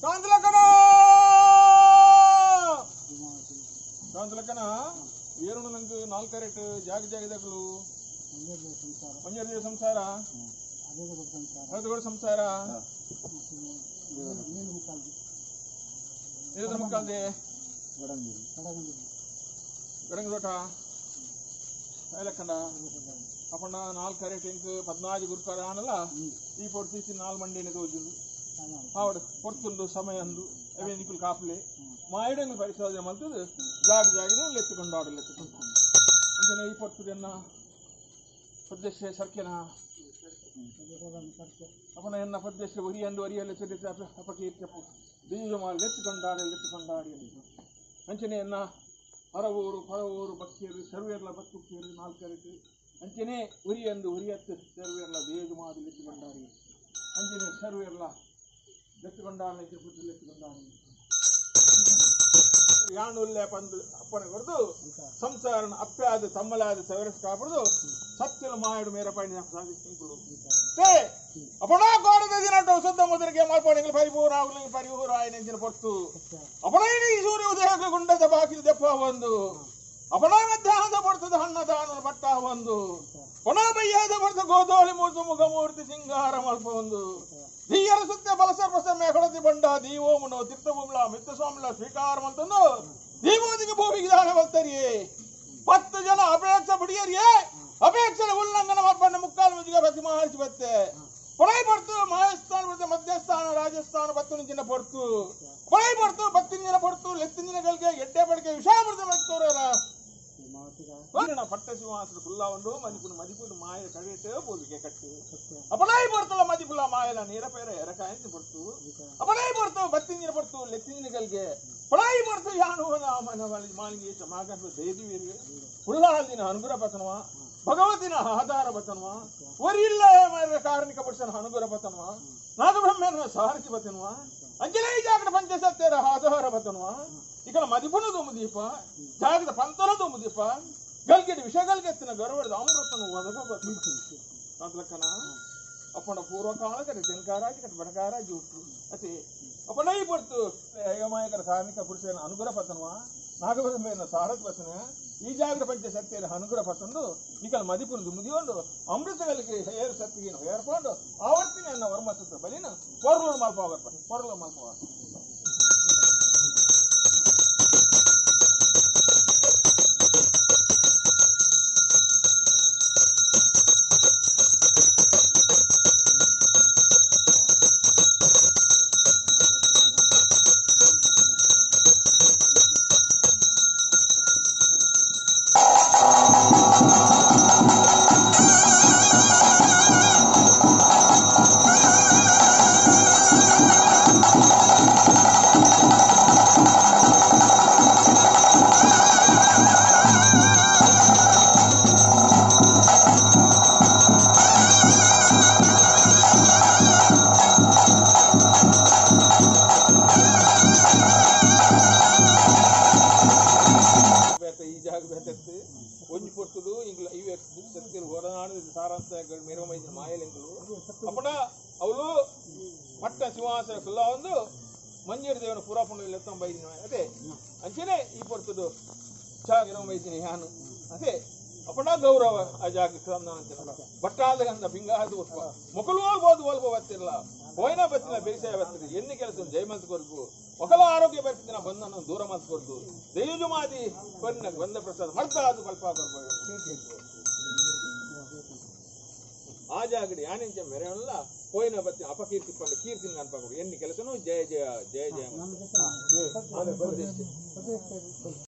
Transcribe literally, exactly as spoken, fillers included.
ಶಾಂತಲಕ್ಕನ ಶಾಂತಲಕ್ಕನ ಏನು ನಂಗೆ ನಾಲ್ಕು ಕ್ಯಾರೆಟ್ ಜಾಗ ಜಾಗದಾಗಲು ಮಂಜೂರ ಸಂಸಾರ ಹಳದಗೋಡು ಸಂಸಾರ ಇದ್ರ ಮುಕ್ಕಾಲ್ದೆ ಗಡಂಗ ತೋಟ ಲಕ್ಕಂಡ ಅಪ್ಪಣ್ಣ ನಾಲ್ಕು ಕ್ಯಾರೆಟ್ ಇಂಕ್ ಪದ್ನಾಲ್ಕು ಗುರುಕಾರ ಆನಲ್ಲ ಈ ಪೊಟ್ಟು తీసి ನಾಲ್ ಮಂಡಿನೇ ತೋಜುಂಡು ಆವಡ ಪೊರ್ತುಂಡು ಸಮಯ ಅಂದು ಅವೇ ನಿಕುಲ್ ಕಾಪ್ಲೆ ಮಾಯಡಂಗ ಪರಿಶೋಧನೆ ಮಲ್ತದು ಜಾಗ ಜಾಗಿನ ಲೆತ್ತುಕೊಂಡು ಆಡಲು ಲೆತ್ತುಕೊಂಡು ಅಂಜನೆ ಈ ಪೊರ್ತುದನ್ನ ಪದ್ಯಶ್ರೀ ಸರ್ಕೆನ ಅಪ್ಪನ ಎನ್ನ ಪದ್ಯಶ್ರೀ ಒರಿಯಂದು ಒರಿಯಲ್ಲ ಚೆಲ್ಲಿಸಿ ಅಪ ಅಪಕೀರ್ತಿಯಪ್ಪು ಬೀಜ ಮಾಡಿ ಲೆತ್ತುಕೊಂಡು ಆಡಲು ಲೆತ್ತುಕೊಂಡು ಆಡಿ ಅಂಚನೆ ಎನ್ನ ಹೊರವೂರು ಹೊರವೂರು ಬಕ್ಕಿಯರು ಸರ್ವೇರ್ಲ ಬಕ್ಕುಕ್ಕಿಯರು ನಾಲ್ಕು ಕ್ಯಾರೆಟ್ ಅಂಚನೆ ಉರಿಯಂದು ಉರಿಯತ್ತು ಸರ್ವೇರ್ಲ ಬೇಜು ಮಾಡಿ ಲೆತ್ತುಕೊಂಡಾಡಿ ಅಂಚನೆ ಸರ್ವೇರ್ಲ ಲೆತ್ತುಕೊಂಡಾಡಿ ಲೆತ್ತುಕೊಂಡಾಡಿ ಯಾಣುಲ್ಲೆ ಪಂದು ಅಪ್ಪನೆ ಬರೆದು ಸಂಸಾರನ ಅಪ್ಪಾದ ತಮ್ಮಲಾದ ಸವರಸ್ ಕಾಪಡ್ದು ಸತ್ಯಲ ಮಾಯಡು ಮೇರ ಪೈನ ಸಾಧಿಸಿಂಕುಳು ಅಪಣ ಕೋಡದ ದಿನಟ್ಟು ಸುದ್ದ ಮುದ್ರಿಗೆ ಮಾಲ್ಪಾಡಿಗಳು ಪರಿಪೂರ್ಣ ಆಗಲಿ ಪರಿಪೂರ್ಣ ಆಯನೆಂಚಿನ ಪೊತ್ತು ಅಪಣ ಈ ಸೂರ್ಯ ಉದಯಕ್ಕೆ ಗುಂಡದ ಬಾಕಿಲು ದೆಪ್ಪ ಒಂದು ಅಪಣ ಮಧ್ಯಾಹ್ನದ ಪೊರ್ತದ ಹಣ್ಣದಾನ ಬಟ್ಟ ಒಂದು ಪುಣ ಬಯ್ಯಾದ ಪೊರ್ತ ಗೋಧೋಳಿ ಮೂಸು ಮುಖಮೂರ್ತಿ ಸಿಂಗಾರ ಮಲ್ಪ ಒಂದು ದೀಯರ ಸುತ್ತ ಬಲಸರ್ವಸ ಮೇಘಳತಿ ಬಂಡ ದೀವೋಮುನು ತೀರ್ಥಭೂಮ್ಲ ಮಿತ್ರ ಸ್ವಾಮಿಲ ಸ್ವೀಕಾರ ಮಂತಂದು ದೀವೋದಿಗೆ ಭೂಮಿಗೆ ದಾನ ಬಲ್ತರಿಯೇ ಪತ್ತು ಜನ ಅಪೇಕ್ಷ ಬಿಡಿಯರಿಯೇ ಅಪೇಕ್ಷೆ ಉಲ್ಲಂಘನ ಮಲ್ಪಣ್ಣ ಮುಕ್ಕಾಲು ಮುಜಿಗೆ ಬಸಿ ಮಾಡಿಸಿ ಬತ್ತೆ ಪೊಳೈ ಪಡ್ತು ಮಹಾಸ್ಥಾನ ಬರುತ್ತೆ ಮಧ್ಯಸ್ಥಾನ ರಾಜಸ್ಥಾನ ಬತ್ತುನಿಂಚಿನ ಪೊರ್ತು ಪೊಳೈ ಪಡ್ತು ಬತ್ತಿನ ಪೊರ್ತು ಲೆತ್ತಿನ ಗಲ್ಗೆ ಎಡ್ಡೆ ಬಡಿಗೆ ವಿಷಾಮೃತ ಬರ್ತೋರ ಪಟ್ಟ ಸಿಂಹಾಸನ ಫುಲ್ಲ ಉಂಡು ಮದಿಪುನ ಮದಿಪುನ ಮಾಯ ಕಡೆಟ್ಟು ಬೋದಿಗೆ ಕಟ್ಟು ಅಪಣಾಯಿ ಪಡ್ತಲ್ಲ ಮದಿಪುಲ ಮಾಯಲ ನೀರ ಪೇರ ಎರಕಾಯಿ ಪಡ್ತು ಅಪಣಾಯಿ ಪಡ್ತು ಬತ್ತಿನ ಪಡ್ತು ಲೆತ್ತಿನ ಗಲ್ಗೆ ಪೊಳಾಯಿ ಪಡ್ತು ಯಾನು ಮಾಲಿಗೆ ಮಾಗಂತ ದೇವಿವೀರಿಗೆ ಫುಲ್ಲಾದಿನ ಅನುಗ್ರಹ ಪತನವ ಭಗವತಿನ ಆಧಾರ ಬತನ್ವ ಒರಿಲ್ಲ ಕಾರಣಿಕ ಪುರುಷನ ಅನುಗ್ರಹ ಬತನ್ವ ನಾಗಬ್ರಹ್ಮನ ಸಾರಥಿ ಬತನ್ವ ಅಂಜಲೈ ಜಾಗದ ಪಂಚಸತ್ಯರ ಆಧಾರ ಬತನ್ವ ఇక్కడ మదిపున దొమ్ముదీప జాగ్రత్త పంతల దొమ్ముదీప గల్గిడి విష గల్గెత్తిన గరువడిದ అమృతను వదగబట్లక్కన అప్పన పూర్వకాల కటి జనకారాజి కటి బడకారాజి ఉట్టు అతే అప్పనై పడుతు ఏమాయకర కార్మిక పురుషನ ಅನುಗ್ರಹ ಪತನವ ನಾಗಬ್ರಹ್ಮನ ಸಾರಥಿ ಬತನ ಈ ಜಾಗದ ಪಂಚಸತ್ಯರ ಅನುಗ್ರಹ ಪತಂದು ಈಕಲ್ ಮದಿಪುನ ದುಮ್ದಿಯೋಂಡು ಅಮೃತಗಳಿಗೆ ಹೇರ್ ಸತ್ತಿಗೆ ಏರ್ಕೊಂಡು ಆವರ್ತಿನ ಅನ್ನ ವರ್ಮಸೂತ್ರ ಬಲಿನ ಪೊರ್ಲು ಮಲ್ಪವಾಗಪ್ಪ ಪೊರ್ಲು ಮಲ್ಪವಾಗ ಸಾರಾಂತಯ ಮೆರವಮೈದಿನ ಮಾಯಲೆಂಗಳು ಅಪ್ಪಣ ಅವಳು ಮಟ್ಟ ಸಿಂಹಾಸನ ಫುಲ್ಲ ಒಂದು ಮಂಜೂರು ದೇವನ ಪುರಾಪುಣ ಎತ್ತೊಂಬೈದಿನ ಅದೇ ಅಂಚೆನೆ ಈ ಪೊರ್ತದು ಚಾ ಮೆರವಮೈದಿನ ಯಾನು ಅದೇ ಅಪ್ಪಣ ಗೌರವ ಆ ಜಾಗ ಬಟ್ಟಾದ ಪಿಂಗಾದ ಮೊಕಲು ಹೋಲ್ಬೋದು ಹೋಲ್ಬೋ ಬತ್ತಿರಲ್ಲ ಹೋಯ್ನ ಬತ್ತಿನ ಬೇಸಾಯ ಬತ್ತಿನ ಎన్ని ಕೆಲಸ ಜಯಮಂತ ಕೊರ್ಗು ఒకల ఆరోగ్య పరిస్థితిన బంధన దూరం ಮಾಡ್ಕೊರ್ದು ದೈವಜುಮಾದಿ ಬನ್ನ ಬಂದ ಪ್ರಸಾದ ಮಾಡ್ತಾ ಅದು ಕಲ್ಪ ಕೊರ್ಬೋದು ಆ ಜಾಗಡಿ ಯಾನಿಂಚ ಮೆರೆಯಲ್ಲ ಹೋಯ್ನ ಬತ್ತಿ ಅಪಕೀರ್ತಿ ಪಂಡ ಕೀರ್ತಿನ ಅನ್ಪಕೊಂಡು ಎన్ని ಕೆಲಸನೂ ಜಯ ಜಯ ಜಯ ಜಯ